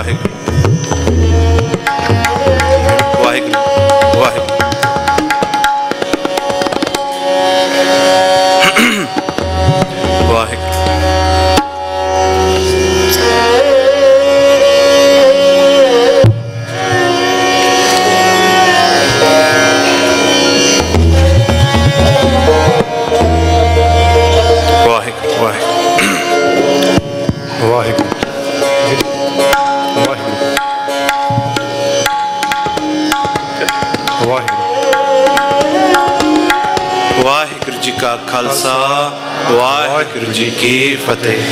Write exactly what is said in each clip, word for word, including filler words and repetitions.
ਵਾਹਿਗੁਰੂ ਵਾਹਿਗੁਰੂ ਵਾਹਿਗੁਰੂ ਵਾਹਿਗੁਰੂ ਵਾਹਿਗੁਰੂ ਜੀ ਕਾ ਖਾਲਸਾ ਵਾਹਿਗੁਰੂ ਜੀ ਕੀ ਫਤਿਹ।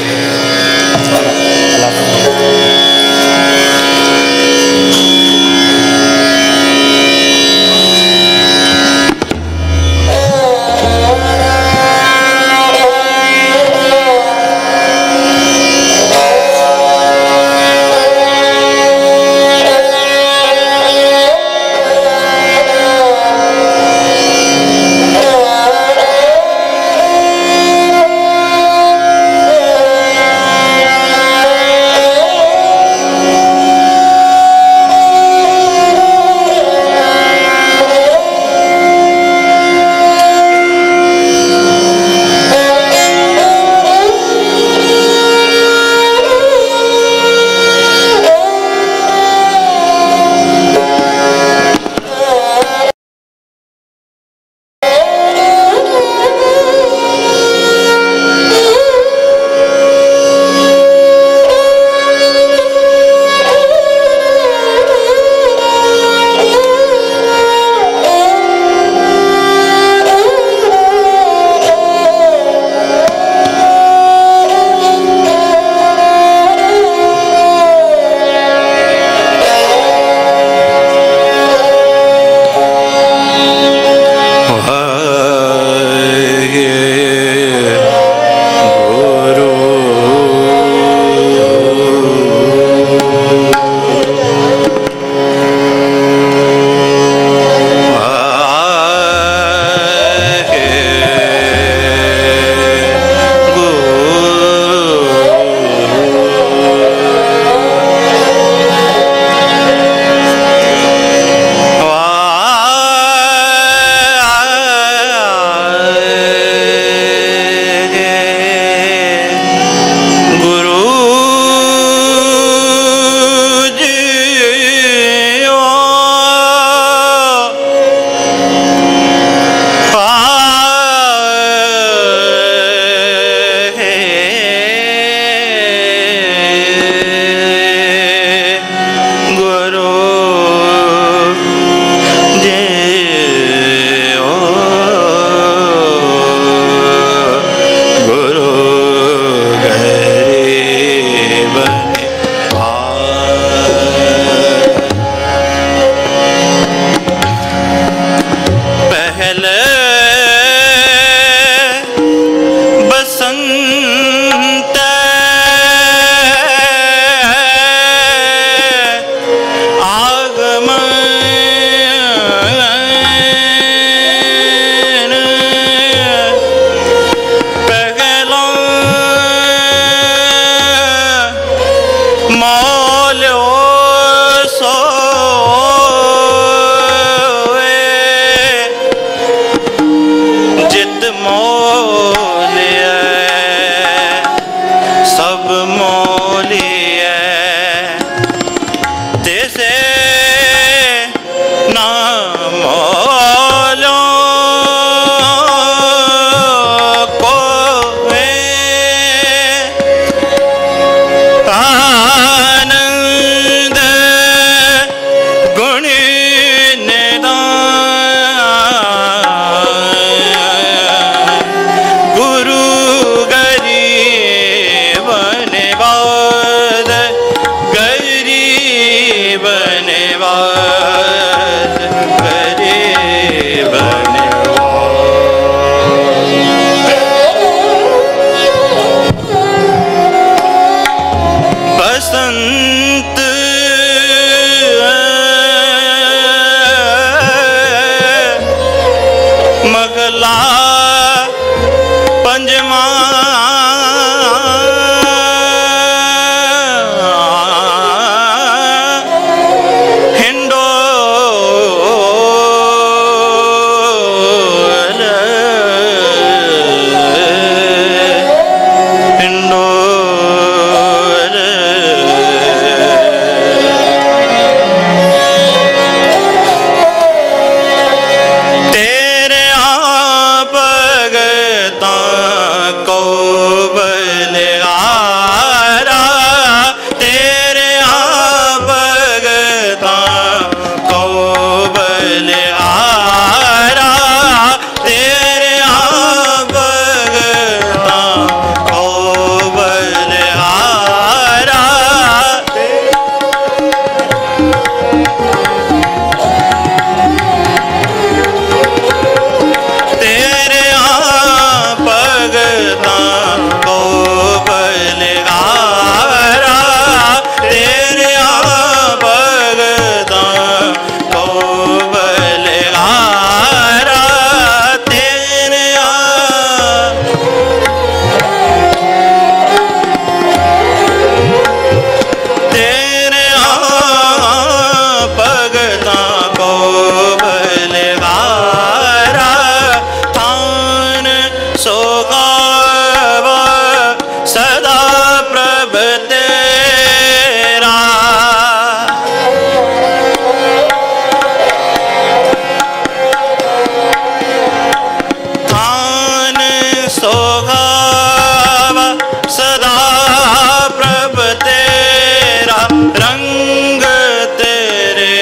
रंग तेरे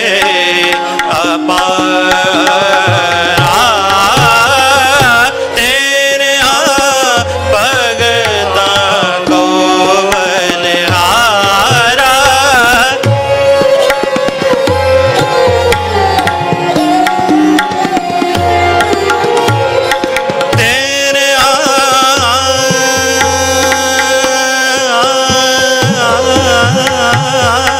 अपार तेरे भगता को बलिहारा तेरे आ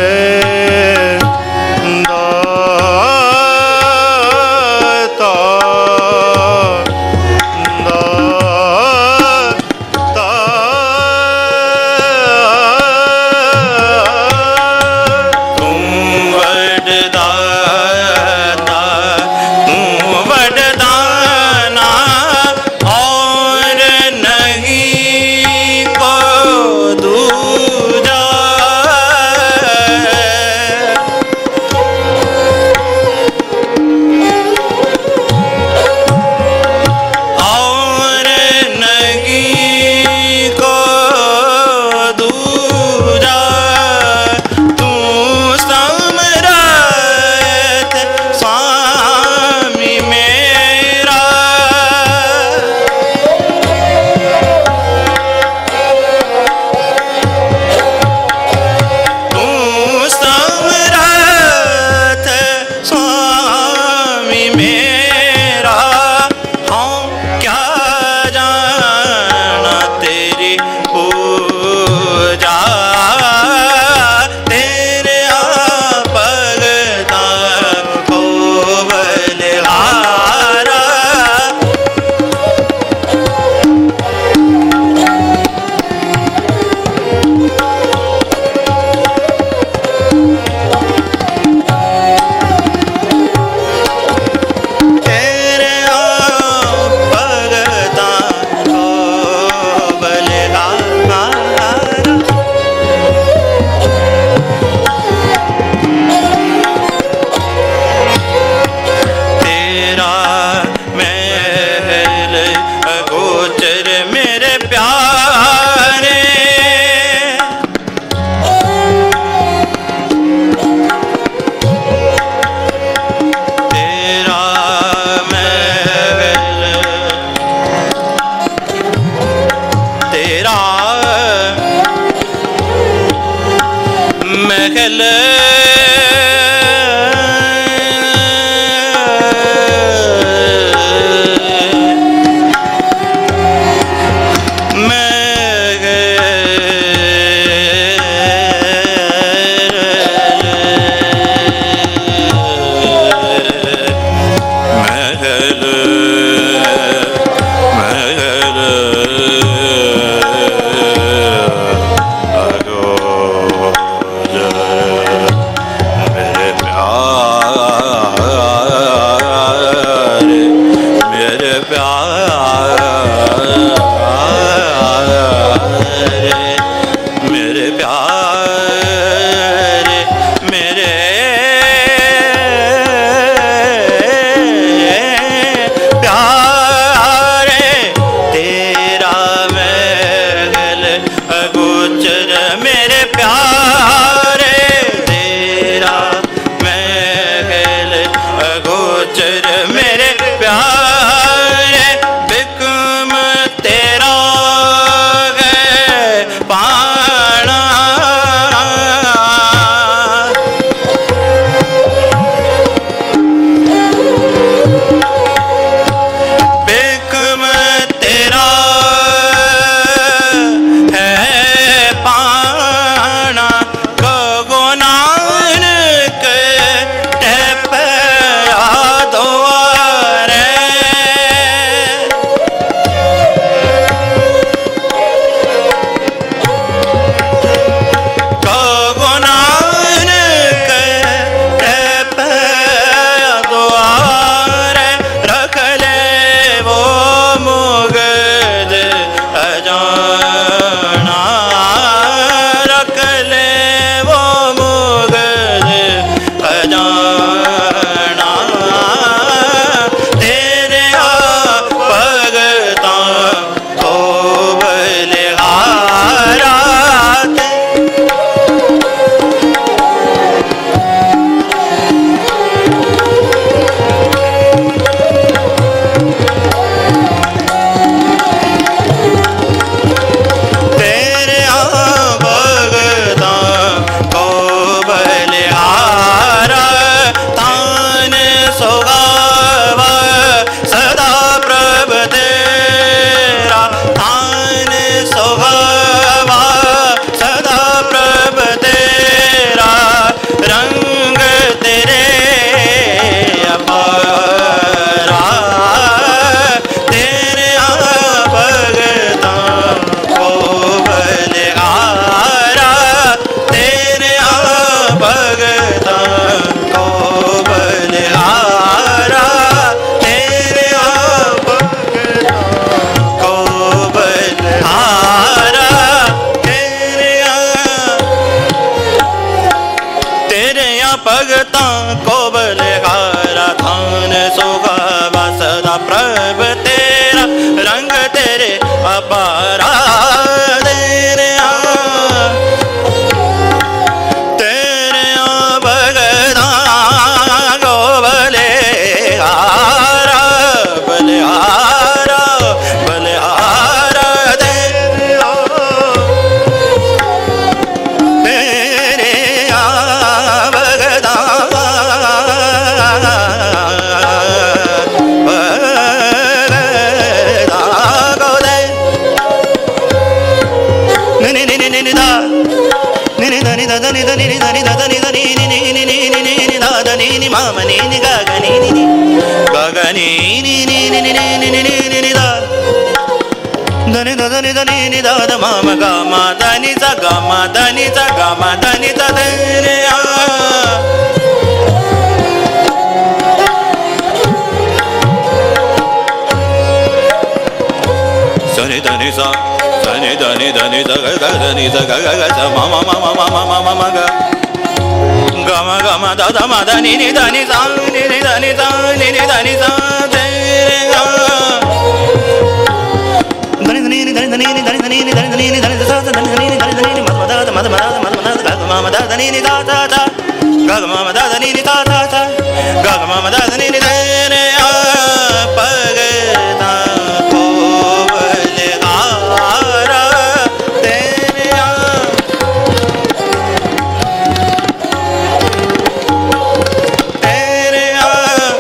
Ago भगता को बलिहारा धान सुहावा सदा प्रभ तेरा रंग तेरे अपारा तेरे तेरे भगता को बलिहारा बलिहारा बलिहारा mama gama dani sa gama dani sa gama dani sa dani sani dani sa sani dani dani sa ga ga dani sa ga ga ga sa mama mama mama mama mama ga gama gama da da ma dani ni dani sa ni ni dani sa ni ni dani sa dani dani dani dani dani dani dani dani dani dani sa dani dani dani dani ma da da ma da ma da ma da ga ma ma da dani ni da da da ga ma ma da dani ni da da da ga ma ma da dani ni dani a pagta ko balihara tere a tere a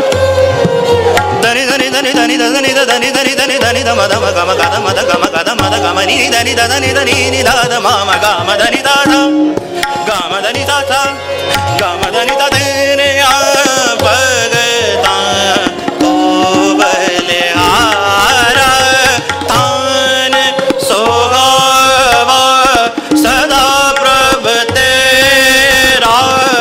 dani dani dani dani dani dani dani dani dani da ma da ma ga ma ga da ma da ga ma ga da ma da ga ma ni dani da dani dani ni da da ma ma ga ma dani da da ga ma dani da da ga ma dani da tere a bhagta ko balihara than sohava sada prabh tera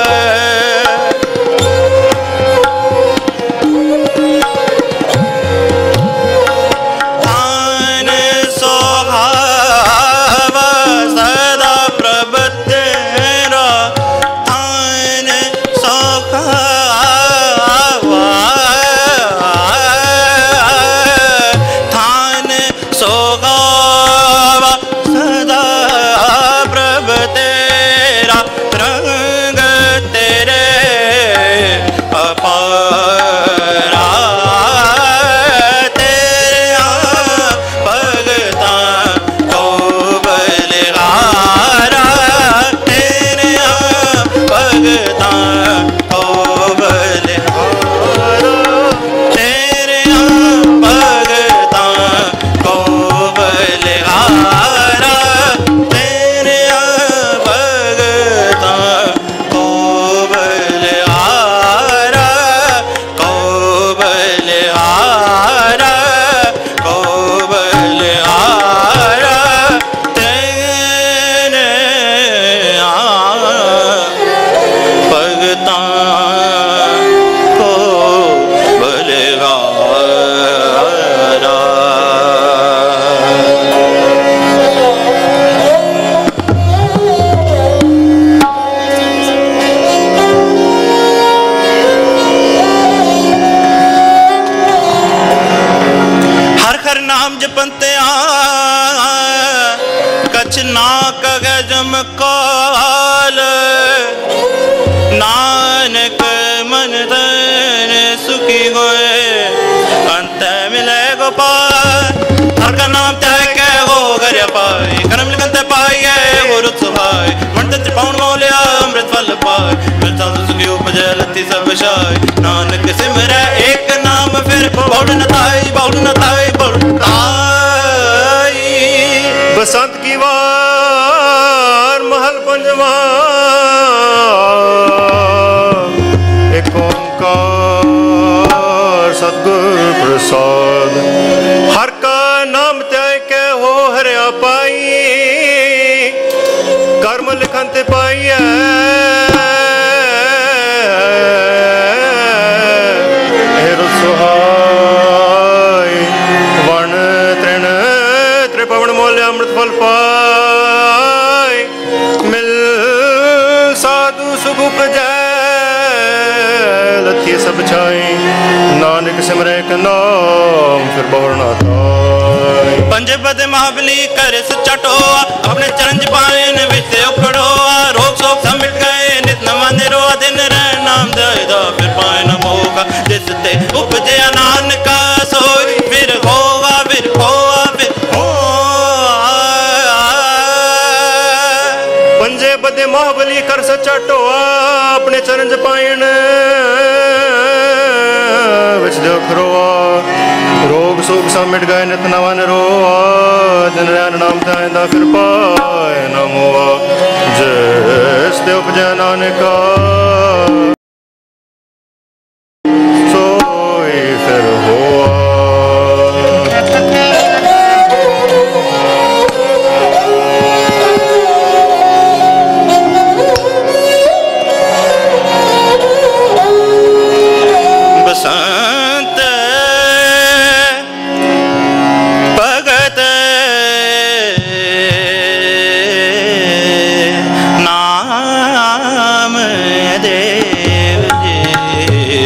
Nanak मन धन सुखी होए अंत मिले गोपाल हर का नाम त्याग के हो घर पाए कर्म लिखते पाए गुरु सुहाय मंत्र पाउन मोलिया अमृत फल पाए मिलता सुखी उपजे लती सब शाय नानक सिमरे एक नाम फिर बहुड़ न थाई बहुड़ न थाई बहुड़ थाई बसंत की वार महल पंजवा एक ओंकार सतगुर प्रसाद हर का नाम त्याग के हो हरिया पाई कर्म लिखंत पाइए सुहाय वन तृण त्रिपवन मोल्य अमृत फल पाय मिल साधु सुख उपजय लथी सब छाई नानक सिमरे के नाम फिर बहुर ना थाई। पंज पद महाबली कर सच्चा टोआ अपने चरण पायन विच उखड़ोआ रोग शोक सब मिट गए नित नवा निरोआ दिन रह नाम दयदा फिर पाए न मोगा जिस ते उपजे नानक सोई फिर होगा फिर होगा फिर हो। पंजे बदे महाबली कर सच्चा टोआ अपने चरण पायन विच देखरोआ रोग शोक सब मिट गए नित नवा निरोआ दिन रैन नाम तांदा फिर पाए न मोआ जिस ते उपजै नानका सोई फिर होआ। बसंत भगत नाम देव जी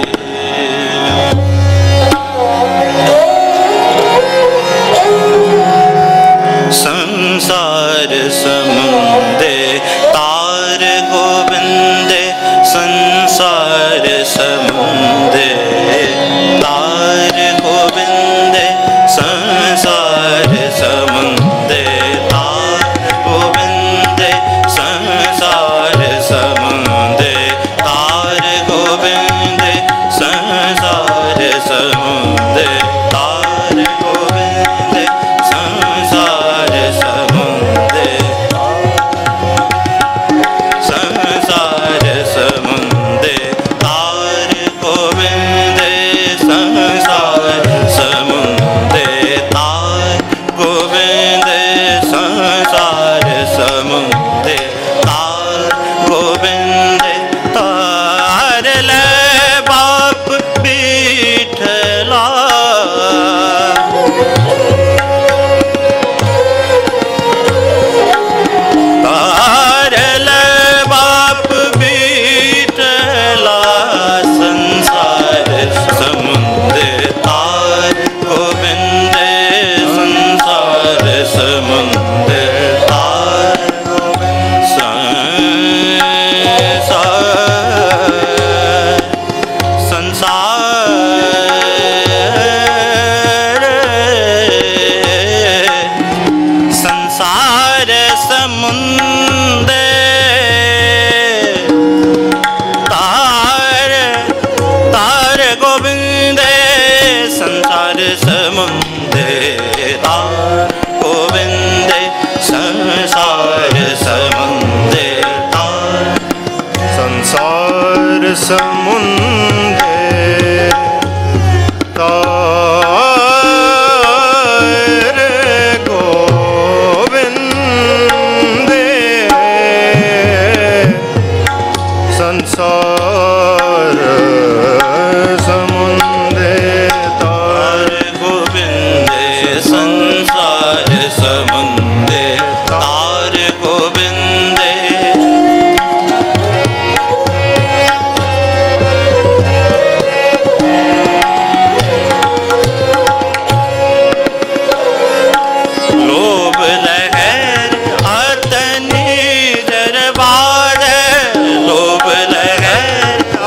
संसार समुंदे तार गोविंदे संसार समुंदे तार गोविंदे संसार समुंदे तार गोविंदे संसार समुंदे तार गोविंदे संसार समुंदे तार गोविंदे संसार समुंदे संसार समुंदे तार गोविंदे संसार समुंदे तार गोविंदे संसार समुंदे तार गोविंदे तार ले बाप बीठला तार ले बाप बीठला संसार समुंदे तार गोविंदे संसार समुंदे तार संसार संसार संसार समुंदे तार तार गोविंदे संसार समुंदे तार गोविंदे संसार समुंदे तार संसार समुंदे तार गोविंदे संसार समुंदे तार गोविंदे संसार समुंदे तार गोविंदे लोभ लहर अतनी दरबार लोभ लहर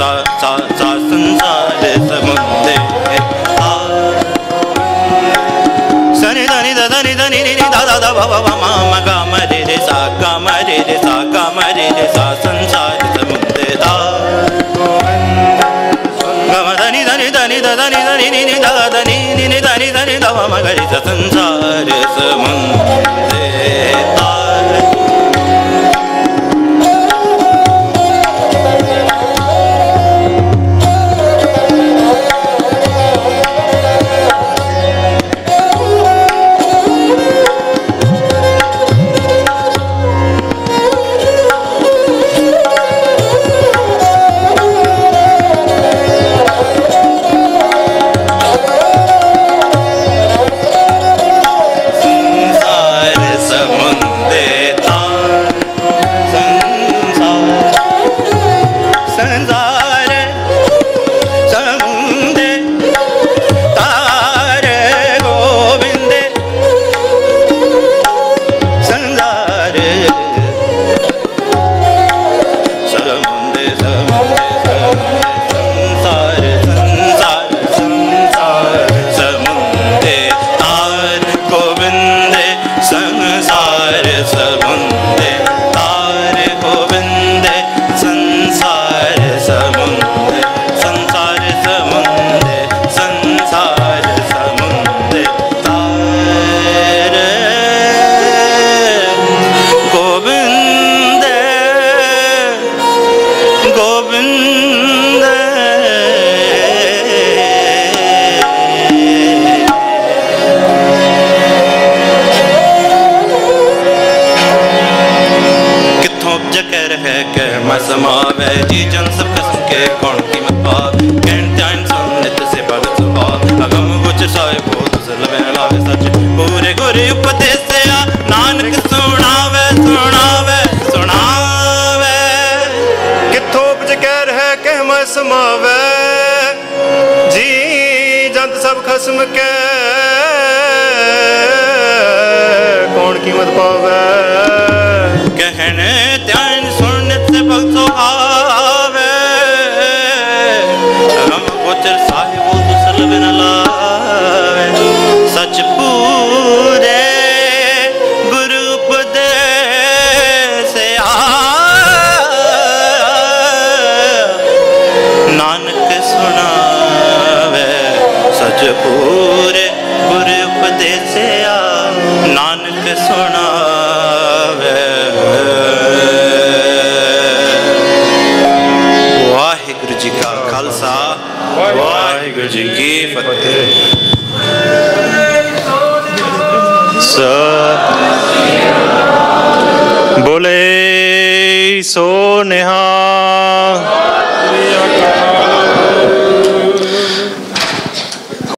सा सा सा संसार समुद्र सनि धनि ध धनि धनि नि नि ध ध ध भ भ भ म म ग म रे रे सा ग म रे रे सा ग म रे रे सा संसार समुद्र धा ग म धनि धनि धनि ध धनि धनि नि नि ध धनि नि नि धनि धनि ध भ म ग रे सा संसार समुद्र धा समावे जी जन सब किस्म के कौन कीमत पाव कहन त्यान सुनित से भगत स्वभाव अगम गोचर साए बोध सलवे लावे सच पूरे गुरे उपदेश से आ नानक सुनावे सुनावे सुनावे किथों उपज कह रहे कह मैं समावे जी जंत सब खस्म के कौन कीमत पावे कहने त्यान सुनित से भगत आवे हम गोचर साहिब तो सलवे न लावे सच पूरे गुरु उपदेश से आ नानक सुनावे सच पूरे गुरु उपदेश से आ नानक सुनावे वाहिगुरु जी का खालसा वाहिगुरु जी की फतेह। बोले सो निहाल।